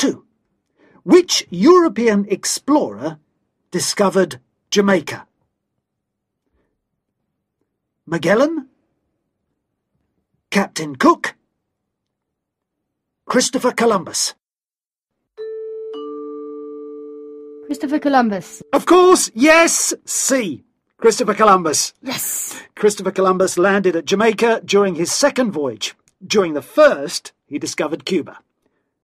2. Which European explorer discovered Jamaica? Magellan, Captain Cook, Christopher Columbus. Christopher Columbus. Of course, yes, C. Christopher Columbus. Yes! Christopher Columbus landed at Jamaica during his second voyage. During the first, he discovered Cuba.